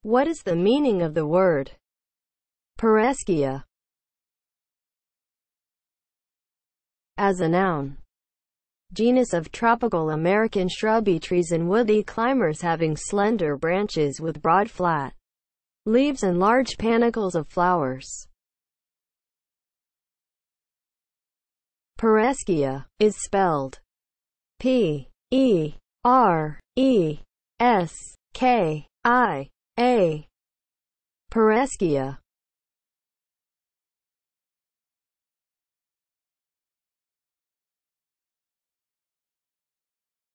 What is the meaning of the word PERESKIA as a noun? Genus of tropical American shrubby trees and woody climbers having slender branches with broad flat leaves and large panicles of flowers. PERESKIA is spelled P-E-R-E-S-K-I-A. PERESKIA